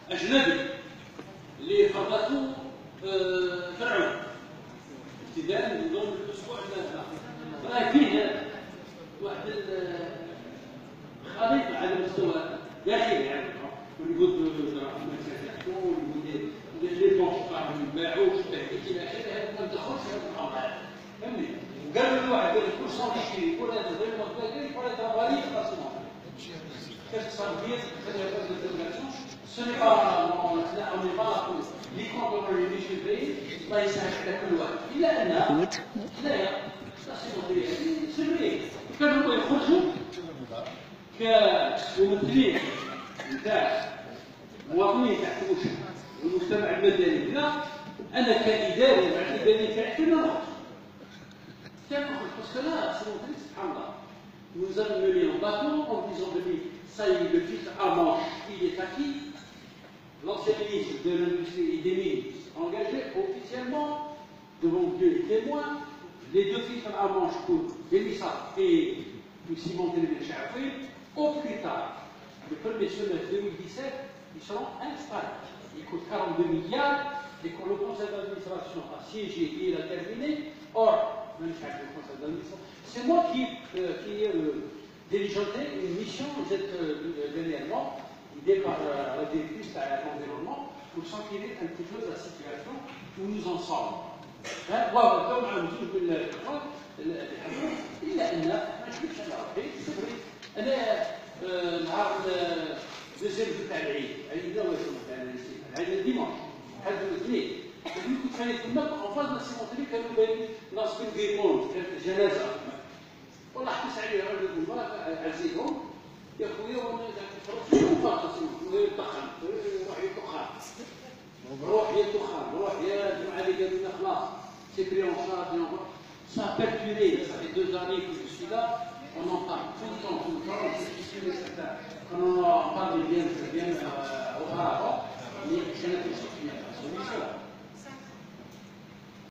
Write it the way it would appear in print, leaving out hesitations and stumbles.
اجنبي اللي خلطوا فرعون ابتداء من ضمن الاسبوع هذا راه فيه واحد الخليط على مستوى داخلي يعني ونقول لي بونك ما يباعوش الى اخره هذا ما ندخلش في هذا الامر فهمني وقالوا لي واحد قال لك كل صار يشتري كل هذا غير مقبول ولا تبغالي خاصهم كيف صار بيت خلينا نقول الديمونستراسيون ce n'est pas on n'est pas les contrôleurs اللي يشوفوا الله يسهل على كل واحد الا ان لا سري كانوا يخرجوا كممثلين نتاع مواطنين تحت المجتمع المدني لا انا كاداري مع الاداري تاعي كنا نخرج parce que là c'est mon truc subhanallah nous avons mené en bateau en disant de lui ça y est le filtre à manche il est acquis l'ancien ministre de l'industrie et des mines engagé officiellement devant Dieu et témoins les deux filtres à manche pour Bélissa et Simon Télévé-Chafoui au plus tard le 1er semestre 2017 ils seront installés ils coûtent 42 milliards et quand le conseil d'administration a siégé et il a terminé or c'est moi qui ai diligenté une mission dernièrement guidée par la directrice à l'environnement pour sentir un petit peu la situation où nous en sommes. إلا أن ما نشوفش على ربي صبري أنا نهار الجزائر تاع العيد عيدنا واش تاع العيد الديماش حد الاثنين كنت خليت تما en face de Simon كانوا باين ناصبين بيمون كانت جنازة والله حبس عليه رجل الله عزيزهم يا خويا وانا شنو فاقس يطخن روح يطخن روح يا الدخان روح يا الجماعه اللي قالوا لنا خلاص سيكري اون شارج ça a perturbé ça fait 2 années que je suis là on en parle tout le temps quand on en parle bien